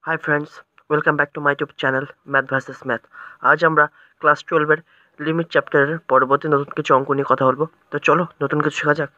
High friends, welcome back to my YouTube channel math versus math. আজ আমরা class 12-এর limit চ্যাপ্টারের পরবর্তী নতুন কিছু অঙ্ক নিয়ে কথা বলবো। তো চলো নতুন কিছু শেখা যাক।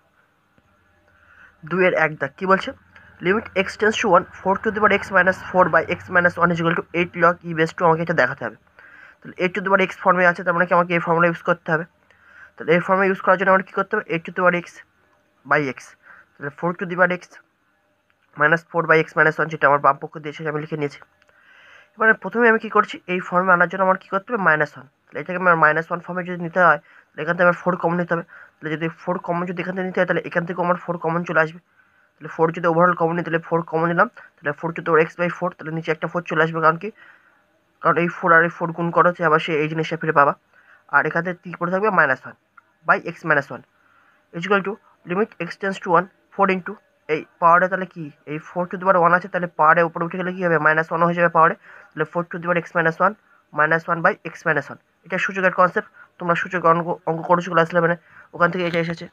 2-এর 1 দাগ কী বলছে? Limit x tends to 1 4 to the power x minus 4 by x minus 1 is equal to 8 log e base two. আমাকে এটা দেখাতে হবে। তাহলে 8 টু দি পাওয়ার এক্স ফর্মে আছে, তার মানে কি আমাকে এই ফর্মুলা ইউজ করতে হবে। তাহলে এই ফর্মুলা ইউজ করার জন্য আমার কী করতে হবে? 8 to the power x by x, তাহলে 4 to the power x minus 4 by x minus 1, যেটা আমার বাম পক্ষ দিয়েছে আমি লিখে নিয়েছি। এবারে প্রথমে আমি কী করছি, এই ফর্মে আনার জন্য আমার কী করতে হবে? -1। তাহলে এটাকে আমার -1 ফর্মে যদি নিতে হয়, তাহলে এখান থেকে আমার 4 কমন নিতে হবে। তাহলে যদি 4 কমন যদি এখান থেকে নিতে হয়, তাহলে এখান থেকেও আমার 4 কমন চলে আসবে। তাহলে 4 যদি ওভারঅল কমন নিই, তাহলে 4 কমন নিলাম। তাহলে 4 টু তোর এক্স বাই 4, তাহলে নিচে একটা 4 চলে আসবে। কারণ এই 4 আর এই 4 গুণ করা হচ্ছে, আবার সে এই জিনিসটা ফিরে পাবা। আর এখান থেকে কী পড়ে থাকবে? -1 by x minus 1 equal to limit x tends to 1 4 into এই পাওয়ারে, তাহলে কি এই 4 টু দি পাওয়ার 1 আছে, তাহলে পাওয়ারে উপরে উঠে গেলে কী হবে? -1 হয়ে যাবে পাওয়ারে। তাহলে 4 to the power x minus 1 -1 by x minus 1। এটা সূচকের কনসেপ্ট, তোমরা সূচক অঙ্ক করেছো ক্লাস 11-এ, ওখান থেকে এটা এসেছে।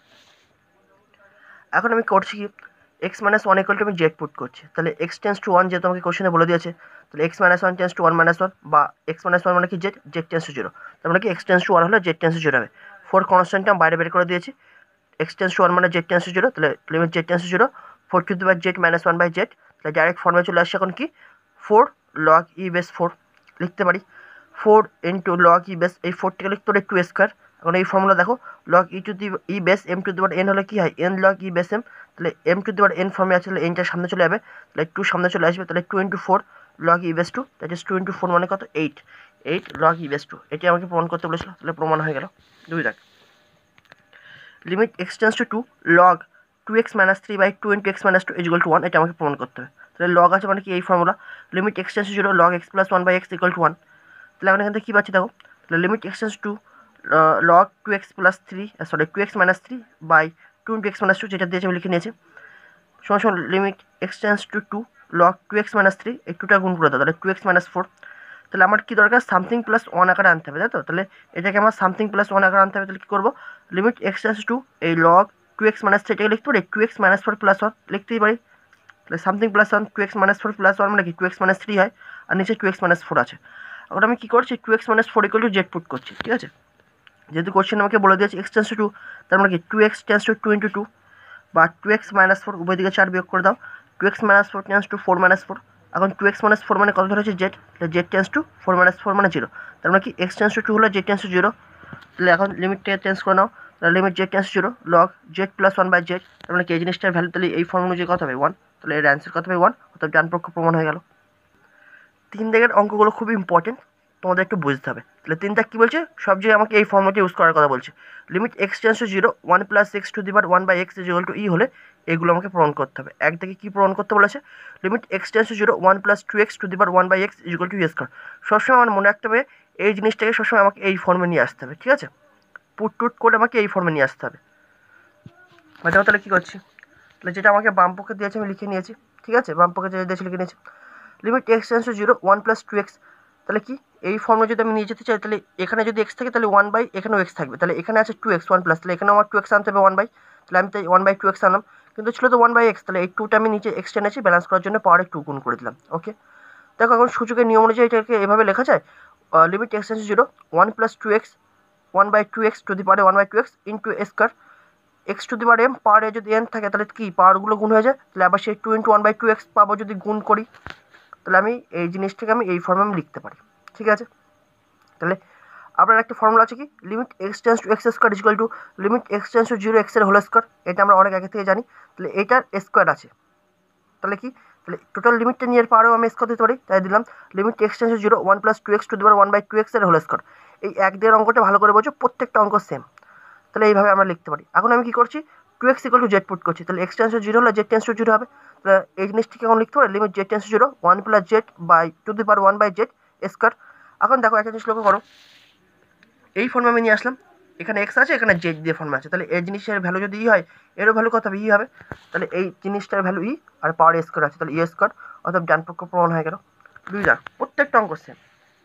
এখন আমি করছি কি, এক্স মাইনাস 1 ইকুয়াল টু আমি জেড পুট করছি। তাহলে এক্স টেন্স টু 1 যেহেতু আমাকে কোশ্চেনে বলে দিয়েছে, তাহলে x minus 1 tends to 1 minus 1 বা এক্স মাইনাস 1 মানে কি জেড, জেড টেন্স টু 0। তার মানে কি এক্স টেন্স টু 1 হলে জেড টেন্স টু 0 হবে। 4 কনস্ট্যান্টটা আমি বাইরে বের করে দিয়েছি। এক্স টেন্স টু 1 মানে জেড টেন্স টু 0, তাহলে limit z tends to 0 4 to the power z minus 1 by z. তাহলে ডাইরেক্ট ফর্মে চলে আসছে এখন কি 4 লগ ই বেস 4 লিখতে পারি। 4 ইন্টু লগ ই বেস, এই 4টাকে লিখতে পারি 2 স্কোয়ার। এখন এই ফর্মুলা দেখো, log e to the e base m to the power n হলে কি হয়? N log e base m. তাহলে m to the power n ফর্মে আছে, তাহলে এনটা সামনে চলে যাবে, তাহলে 2 সামনে চলে আসবে। তাহলে 2 into 4 log e base 2, that is 2 into 4 মানে কত? 8 লগ ই বেস 2। এটি আমাকে প্রমাণ করতে বলেছিল, তাহলে প্রমাণ হয়ে গেল। 2 দেখ, limit x tends to 2 log 2x minus 3 by 2 into x minus 2 is equal to 1। এটা আমাকে প্রমাণ করতে হবে। তাহলে লগ আছে মানে কি এই formula, limit x tends to 0 log x plus 1 by x equal to 1। তাহলে এখন এখান থেকে কী পাচ্ছি দেখো, তাহলে limit x tends to log 2x plus 3 2x minus 3 by 2 into x minus 2, যেটা দিয়েছে আমি লিখে নিয়েছি, সমান limit x tends to 2 log 2x minus 3, এই 2টা গুণ করে দাও, তাহলে 2x মাইনাস 4। তাহলে আমার কী দরকার? সামথিং প্লাস 1 আকারে আনতে হবে, তাই তো? তাহলে এটাকে আমার সামথিং প্লাস 1 আকারে আনতে হবে। তাহলে কী করবো? লিমিট এক্স টেন্স টু এই লগ 2x মাইনাস 3 এটাকে লিখতে পারি 2x মাইনাস 4 প্লাস 1 লিখতেই পারি। তাহলে something plus 1 2x minus 4 plus 1 মানে কি 2x মাইনাস 3 হয়, আর নিচে 2x মাইনাস 4 আছে। এখন আমি কী করছি? 2x minus 4 equal to z put করছি, ঠিক আছে? যেহেতু কোশ্চেন আমাকে বলে দিয়েছে এক্স টেন্স টু 2, তার মানে কি 2x টেন্স টু 2 ইন্টু 2 বা 2x মাইনাস 4, উভয় দিকে 4 বিয়োগ করে দাও। 2x minus 4 tends to 4 minus 4। এখন 2x মাইনাস 4 মানে কত ধরেছে? জেড। তাহলে জেড টেন্স টু 4 মাইনাস 4 মানে 0। তার মানে কি এক্স টেন্স টু 2 হলো জেড টেন্স টু 0। তাহলে এখন লিমিটটা চেঞ্জ করে নাও, তাহলে limit z tends to 0 log z plus 1 by z. তার মানে কি এই জিনিসটার ভ্যালু তাহলে এই ফর্ম অনুযায়ী কত হবে? 1। তাহলে এর অ্যান্সার কত হবে? 1। অর্থাৎ ডান পক্ষ প্রমাণ হয়ে গেল। 3 দাগের অঙ্কগুলো খুবই ইম্পর্টেন্ট, তোমাদের একটু বুঝতে হবে। তাহলে 3 দাগ কী বলছে? সব জায়গায় আমাকে এই ফর্মুলাটা ইউজ করার কথা বলছে। Limit x tends to 0 1 plus x to the power 1 by x is equal to e হলে এগুলো আমাকে প্রমাণ করতে হবে। এক থেকে কী প্রমাণ করতে বলেছে? Limit x tends to 0 1 plus 2x to the power 1 by x is equal to e square. সবসময় আমার মনে রাখতে হবে এই জিনিসটাকে সবসময় আমাকে এই ফর্মে নিয়ে আসতে হবে, ঠিক আছে? পুট টুট করে আমাকে এই ফর্মে নিয়ে আসতে হবে। দেখো তাহলে কী করছি, তাহলে যেটা আমাকে বাম পক্ষে দিয়েছে আমি লিখে নিয়েছি, ঠিক আছে? বাম পক্ষে যেটা দিয়েছে লিখে নিয়েছি। Limit x tends to 0 1 plus 2x, তাহলে কি এই ফর্মে যদি আমি নিয়ে যেতে চাই, তাহলে এখানে যদি এক্স থাকে তাহলে 1 বাই এখানেও এক্স থাকবে। তাহলে এখানে আছে 2x 1 প্লাস, তাহলে এখানেও আমার 2x আনতে হবে 1 বাই। তাহলে আমি তাই 1 বাই 2x আনলাম, কিন্তু ছিল তো 1 বাই এক্স। তাহলে এই 2টা আমি নিচে এক্স টেনেছি, ব্যালেন্স করার জন্য পাওয়ারে 2 গুণ করে দিলাম। ওকে, দেখো এখন সূচকের নিয়ম অনুযায়ী এটাকে এভাবে লেখা যায়, limit x tends to 0 1 plus 2x 1 by 2x to the পাওয়ারে 1 by 2x into square x to the power m, পাওয়ারে যদি এন থাকে তাহলে কি পাওয়ারগুলো গুণ হয়ে যায়। তাহলে আবার সেই 2 ইন্টু 1 বাই 2x পাবো যদি গুণ করি, তাহলে আমি এই জিনিসটাকে আমি এই ফর্মে আমি লিখতে পারি, ঠিক আছে? তাহলে আপনার একটা ফর্মুলা আছে কি, limit x tends to x square equal to limit x tends to 0 এক্সের হোল স্কোয়ার। এটা আমরা অনেক আগে থেকে জানি। তাহলে এটার স্কোয়ার আছে, তাহলে কি, তাহলে টোটাল লিমিটটা নিয়ে পাওয়ারও আমি স্কোয়ার দিতে পারি, তাই দিলাম limit x tends to 0 1 plus 2x to the power 1 by 2x এর হোল স্কোয়ার। এই এক দেড় অঙ্কটা ভালো করে বোঝো, প্রত্যেকটা অঙ্ক সেম। তাহলে এইভাবে আমরা লিখতে পারি। এখন আমি কী করছি, 2x equal to z put করছি। তাহলে এক্স টেন্স টু 0 হলে জেড টেন্স টু 0 হবে। তাহলে এই জিনিসটিকে এখন লিখতে পারি limit z tends to 0 1 plus z by to the power 1 by z square. এখন দেখো একটা জিনিস লক্ষ্য করো, এই ফর্মে আমি নিয়ে আসলাম, এখানে এক্স আছে, এখানে জেড দিয়ে ফর্মে আছে। তাহলে এই জিনিসটার ভ্যালু যদি ই হয়, এরও ভ্যালু কত হবে? ই হবে। তাহলে এই জিনিসটার ভ্যালু ই, আর পাওয়ার স্কোয়ার আছে, তাহলে ই স্কোয়ার। অর্থাৎ ডান পক্ষ প্রমাণ হয়ে গেল। 2 যাক, প্রত্যেকটা অঙ্ক same.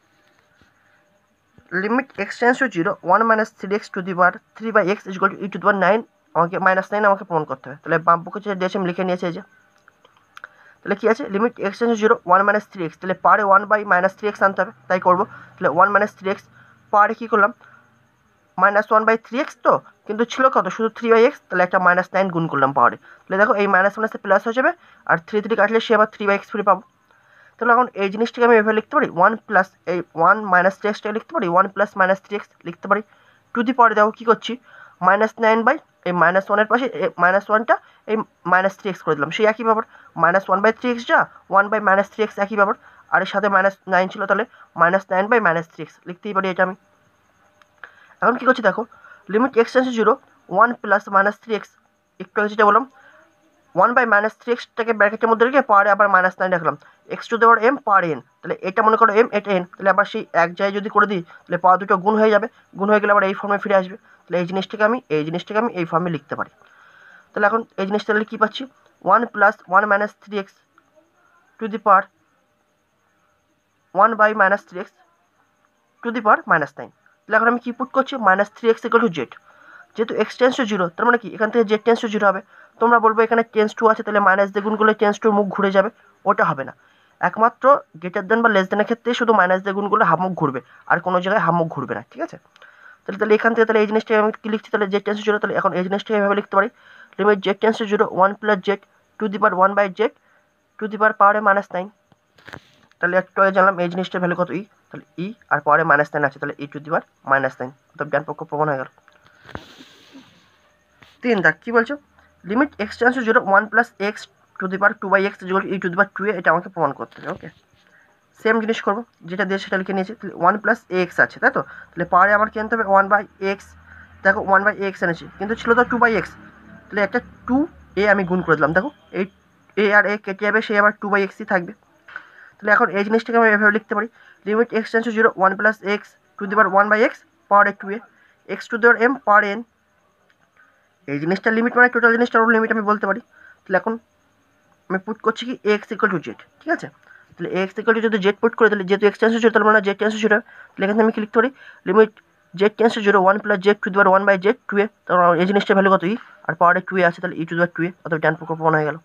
Limit x tends to 0 1 minus 3x to the power 3 by x equal to e to the power 9, আমাকে -9 আমাকে প্রমাণ করতে হবে। তাহলে বাম পক্ষে যেটা দিয়েছে আমি লিখে নিয়েছি, এই যে তাহলে কী আছে limit x tends to zero 1 minus 3x, তাহলে পারে 1 বাই মাইনাস 3x আনতে হবে, তাই করবো। তাহলে 1 মাইনাস 3x পারে কী করলাম -1/3x, তো কিন্তু ছিল কত শুধু 3/x, তাহলে একটা -9 গুণ করলাম পাওয়ারে। তাহলে দেখো এই মাইনাস মাইনাসে প্লাস হয়ে যাবে, আর 3 কাটলে সে আবার 3/x ফিরে পাবো। তাহলে এখন এই জিনিসটাকে আমি এভাবে লিখতে পারি 1 প্লাস এই 1 মাইনাস 3xটাকে লিখতে পারি 1 প্লাস মাইনাস 3x লিখতে পারি। টু দি পাওয়ারে দেখো কী করছি -9 বাই এই -1-এর পাশে -1টা এই -3x করে দিলাম, সেই একই ব্যাপার -1/3x যা 1/-3x একই ব্যাপার, আর এর সাথে -9 ছিল, তাহলে -9/-3x লিখতেই পারি এটা আমি। এখন কী করছি দেখো limit x tends to zero 1 plus -3x, একটু আগে যেটা বললাম 1/-3xটাকে ব্র্যাকেটের মধ্যে রেখে পাওয়ারে আবার -9 রাখলাম, x টু দেওয়ার m পাওয়ার n, তাহলে এটা মনে করো m এটা n, তাহলে আবার সেই এক জায়গায় যদি করে দিই তাহলে পাওয়ার দুটো গুণ হয়ে যাবে, গুণ হয়ে গেলে আবার এই ফর্মে ফিরে আসবে। তাহলে এই জিনিসটাকে আমি এই ফর্মে লিখতে পারি। তাহলে এখন এই জিনিসটা তাহলে কী পাচ্ছি 1 plus 1-3x to the power 1/-3x to the power -9। তাহলে এখন আমি কী পুট করছি -3x ইকুয়াল টু জেড, যেহেতু এক্স টেন্স টু জিরো তার মানে কি এখান থেকে জেড টেন্স টু জিরো হবে। তোমরা বলবো এখানে টেন্স টু আছে, তাহলে মাইনাস দিয়ে গুণ করলে টেন্স টুর মুখ ঘুরে যাবে, ওটা হবে না। একমাত্র গ্রেটার দেন বা লেস দেনের ক্ষেত্রে শুধু মাইনাস দিয়ে গুণ করলে হাফ মুখ ঘুরবে, আর কোনো জায়গায় হাফ মুখ ঘুরবে না, ঠিক আছে। তাহলে এখান থেকে তাহলে এই জিনিসটা আমি কি লিখছি তাহলে জেড টেন্স টু জিরো, তাহলে এখন এই জিনিসটা এভাবে লিখতে পারি limit z tends to zero 1 plus z to the power 1/z to the পাওয়ারে -9। তাহলে একটু আগে জানলাম এই জিনিসটার ভ্যালু কত তাহলে আর পাওয়ারে -9 আছে, তাহলে টু দি পাওয়ার -9, অর্থাৎ ডান পক্ষ প্রমাণ হয়ে গেল। 3 দেখ কী বলছো limit x tends to zero 1 plus x to the power 2/x to the power 2a, এটা আমাকে প্রমাণ করতে হবে। ওকে, সেম জিনিস করবো, যেটা দিয়ে সেটা লিখে নিয়েছি। তাহলে 1 প্লাস এক্স আছে, তাই তো, তাহলে পাওয়ারে আমার কী আনতে হবে 1/x, দেখো 1/x এনেছি কিন্তু ছিল তো 2/x, তাহলে একটা 2a আমি গুণ করে দিলাম, দেখো এই a আর a কেটে যাবে, সেই আবার 2/xই থাকবে। তাহলে এখন এই জিনিসটাকে আমি এভাবে লিখতে পারি limit x tends to zero 1 plus x to the power 1/x পাওয়ারে 2a x to the power m power n, এই জিনিসটার লিমিট মানে টোটাল জিনিসটার লিমিট আমি বলতে পারি। তাহলে এখন আমি পুট করছি কি এক্স ইকুয়াল টু জেড, ঠিক আছে। তাহলে এক্স ইকুয়াল টু যদি জেড পুট করে, তাহলে যেহেতু এক্স টেন্স টু জিরো তাহলে মানে জেড টেন্স টু জিরো, তাহলে এখানে আমি কি লিখতে পারি limit z tends to zero 1 plus z to the power 1/z 2a, তাহলে এই জিনিসটার ভ্যালু কত আর পাওয়ারে 2a আছে, তাহলে টু দি পাওয়ার 2a, অর্থাৎ ডান পক্ষ প্রমাণ হয়ে গেল।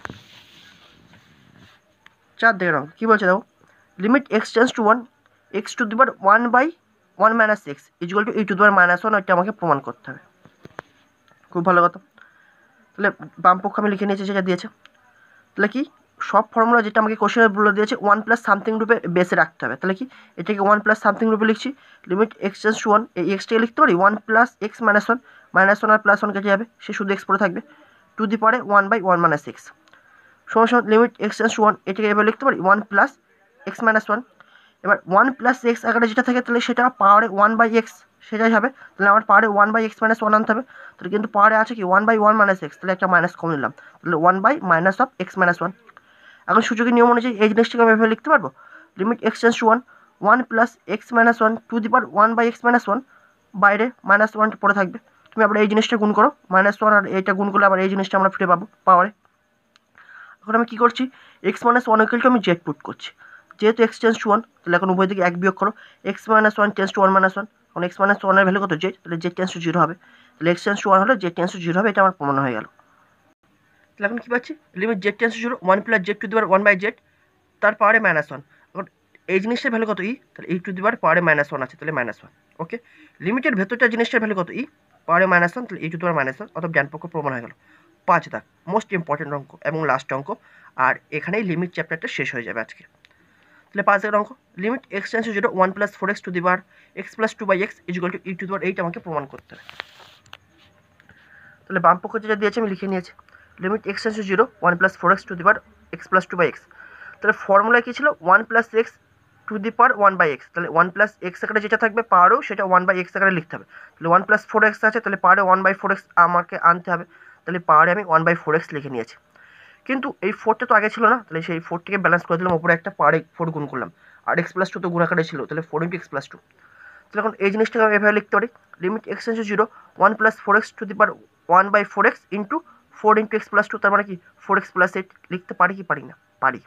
4 দেখে নাও কী বলছে দেখো limit x tends to 1 x to the power 1/1 - x equal to to the power -1, এটা আমাকে প্রমাণ করতে হবে। খুব ভালো কথা। তাহলে বাম পক্ষ আমি লিখে নিয়েছি যেটা দিয়েছে। তাহলে কি সব ফর্মুলা যেটা আমাকে কোশ্চেনে বলে দিয়েছে 1 প্লাস সামথিং রূপে বেসে রাখতে হবে, তাহলে কি এটাকে 1 প্লাস সামথিং রূপে লিখছি লিমিট এক্স টেন্স টু 1, এই এক্সটাকে লিখতে পারি 1 প্লাস এক্স -1 -1 আর +1 কেটে যাবে, সে শুধু এক্স পড়ে থাকবে টু দি পাওয়ারে 1/1 - x সমান লিমিট এক্স টেন্স টু 1, এটাকে এবার লিখতে পারি 1 প্লাস এক্স -1। এবার 1 প্লাস এক্স আকারে যেটা থাকে তাহলে সেটা পাওয়ারে 1/x সেটাই হবে, তাহলে আমার পাওয়ারে 1/x - 1 আনতে হবে। তাহলে কিন্তু পাওয়ারে আছে কি 1/1 - x, তাহলে একটা মাইনাস কম নিলাম, তাহলে 1/-x - 1। এখন সূচকের নিয়ম অনুযায়ী এই জিনিসটাকে আমি এভাবে লিখতে পারবো limit x tends to 1 plus x -1 to the power 1/x - 1, বাইরে -1 পড়ে থাকবে। তুমি আবার এই জিনিসটা গুণ করো -1 আর এইটা গুণ করলে আবার এই জিনিসটা আমরা ফিরে পাবো পাওয়ারে। এখন আমি কী করছি x - 1 ইকুয়াল টু আমি জেড পুট করছি, যেহেতু এক্স টেন্স টু 1 তাহলে এখন উভয় দিকে 1 বিয়োগ করো, x - 1 টেন্স টু 1 - 1, এখন x - 1 এর ভ্যালু কত জেড, তাহলে জেড টেন্স টু 0 হবে, তাহলে x টেন্স টু 1 হলে জেড টেন্স টু 0 হবে, এটা আমার প্রমাণ হয়ে গেল। তাহলে এখন কী পাচ্ছি limit z tends to 0 1 plus z to the power 1/z তার পাওয়ারে -1, এখন এই জিনিসটার ভ্যালু কত তাহলে টু দি পাওয়ার পাওয়ারে -1 আছে, তাহলে -1। ওকে, লিমিটের ভেতরটা জিনিসটার ভ্যালু কত পাওয়ারে -1, তাহলে টু দি পাওয়ার -1, অর্থাৎ ডান পক্ষ প্রমাণ হয়ে গেল। 5 দাগ মোস্ট ইম্পর্টেন্ট অঙ্ক এবং লাস্ট অঙ্ক, আর এখানেই লিমিট চ্যাপ্টারটা শেষ হয়ে যাবে আজকে। তাহলে 5 দাগের অঙ্ক limit x tends to 0 1 plus 4x to the power x plus 2/x equal to to the power 8 আমাকে প্রমাণ করতে হবে। তাহলে বাম পক্ষ যেটা দিয়েছে আমি লিখে নিয়েছি limit x tends to 0 1 plus 4x to the power x plus 2/x, তাহলে ফর্মুলা কী ছিল 1 plus x to the power 1/x, তাহলে 1 প্লাস এক্স আকারে যেটা থাকবে পাওয়ারও সেটা 1/x আকারে লিখতে হবে। তাহলে 1 প্লাস 4x আছে, তাহলে পাওয়ারে 1/4x আমাকে আনতে হবে, তাহলে পাওয়ারে আমি 1/4x লিখে নিয়েছি। কিন্তু এই 4টা তো আগে ছিল না, তাহলে সেই 4টিকে ব্যালেন্স করে দিলাম, ওপরে একটা পাওয়ারে 4 গুণ করলাম, আর x প্লাস 2 তো গুণ আকারে ছিল, তাহলে 4 × x প্লাস 2। তাহলে এখন এই জিনিসটাকে আমি এভাবে লিখতে পারি limit x tends to 0 1 plus 4x to the power 1/4x into 4 × x plus 2, তার মানে কি 4x প্লাস 8 লিখতে পারি কি পারি না পারি।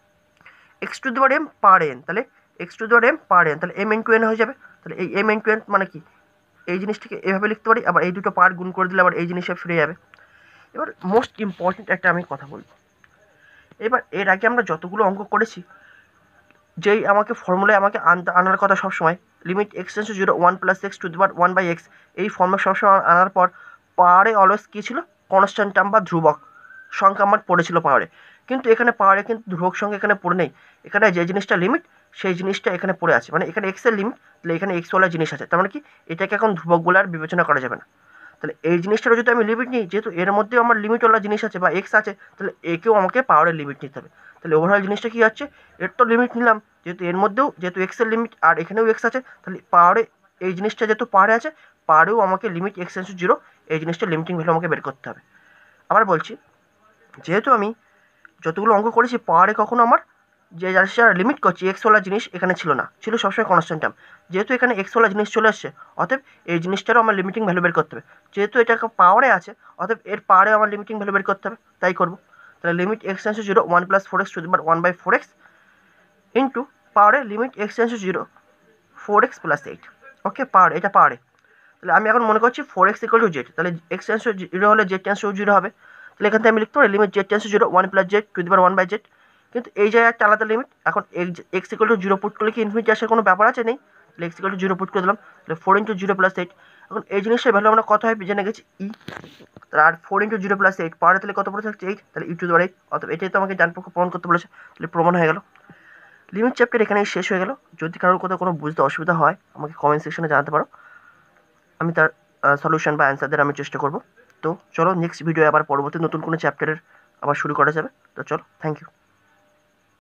x to the power m power n, তাহলে x to the power m power n, তাহলে m × n হয়ে যাবে, তাহলে এই m × n মানে কি এই জিনিসটাকে এভাবে লিখতে পারি, আবার এই দুটো পাওয়ার গুণ করে দিলে আবার এই জিনিসটা ফিরে যাবে। এবার মোস্ট ইম্পর্টেন্ট একটা আমি কথা বলবো, এবার এর আগে আমরা যতগুলো অঙ্ক করেছি, যেই আমাকে ফর্মুলায় আমাকে আনার কথা সবসময়, limit x tends to zero 1 + x⁴ এই ফর্মুলা সবসময় আনার পর পাওয়ারে অলওয়েজ কী ছিল, কনস্ট্যান্ট টার্ম বা ধ্রুবক সংখ্যা আমার পড়েছিল পাওয়ারে। কিন্তু এখানে পাওয়ারে কিন্তু ধ্রুবক সংখ্যা এখানে পড়ে নেই। এখানে যে জিনিসটা লিমিট, সেই জিনিসটা এখানে পড়ে আছে, মানে এখানে এক্সের লিমিট, তাহলে এখানে এক্সওয়ালা জিনিস আছে, তার মানে কি এটাকে এখন ধ্রুবক বলে আর বিবেচনা করা যাবে না। তাহলে এই জিনিসটারও যদি আমি লিমিট নিই, যেহেতু এর মধ্যেও আমার লিমিটওয়ালা জিনিস আছে বা এক্স আছে, তাহলে একেও আমাকে পাওয়ারের লিমিট নিতে হবে। তাহলে ওভারঅল জিনিসটা কী হচ্ছে, এর তো লিমিট নিলাম, যেহেতু এর মধ্যেও যেহেতু এক্সের লিমিট আর এখানেও এক্স আছে, তাহলে পাওয়ারে এই জিনিসটা যেহেতু পাওয়ারে আছে, পাওয়ারেও আমাকে limit x tends to zero এই জিনিসটা লিমিটিং ভ্যালু আমাকে বের করতে হবে। আবার বলছি, যেহেতু আমি যতগুলো অঙ্ক করেছি পাওয়ারে কখনো আমার যে জিনিসটা লিমিট করছি এক্সওয়ালা জিনিস এখানে ছিল না, ছিল সবসময় কনস্ট্যান্ট টার্ম। যেহেতু এখানে এক্সওয়ালা জিনিস চলে আসছে, অতএব এই জিনিসটারও আমার লিমিটিং ভ্যালু বের করতে হবে। যেহেতু এটা পাওয়ারে আছে, অতএব এর পাওয়ারে আমার লিমিটিং ভ্যালু বের করতে হবে, তাই করবো। তাহলে limit x tends to zero 1 + 4x⁴ into পাওয়ারে limit x tends to zero 4x + 8। Okay, পাওয়ারে, এটা পাওয়ারে। তাহলে আমি এখন মনে করছি 4x = z, তাহলে এক্স টেন্স টু জিরো হলে z টেন্স টু জিরো হবে। তাহলে এখান থেকে আমি লিখতে পারি limit z tends to zero 1 + z⁴ কিন্তু এই জায়গায় একটা আলাদা লিমিট। এখন x equal to zero put করলে কি ইনফিনিটি আসার কোনো ব্যাপার আছে? নেই। তাহলে x equal to zero put করে দিলাম, তাহলে 4 × 0 + 8। এখন এই জিনিসটার ভ্যালু আমরা কত হয় জেনে গেছি, আর 4 × 0 + 8 পাওয়ারে তাহলে কত পড়ে থাকছে 8, তাহলে e⁻8। অতএব এটাই তো আমাকে ডান পক্ষ প্রমাণ করতে বলেছে, তাহলে প্রমাণ হয়ে গেল। লিমিট চ্যাপ্টার এখানেই শেষ হয়ে গেল। যদি কারোর কোথাও কোনো বুঝতে অসুবিধা হয় আমাকে কমেন্ট সেকশনে জানাতে পারো, আমি তার সলিউশন বা অ্যান্সার দেওয়ার আমি চেষ্টা করব। তো চলো নেক্সট ভিডিও আবার পরবর্তী নতুন কোনো চ্যাপ্টারের আবার শুরু করা যাবে। তো চলো, থ্যাংক ইউ।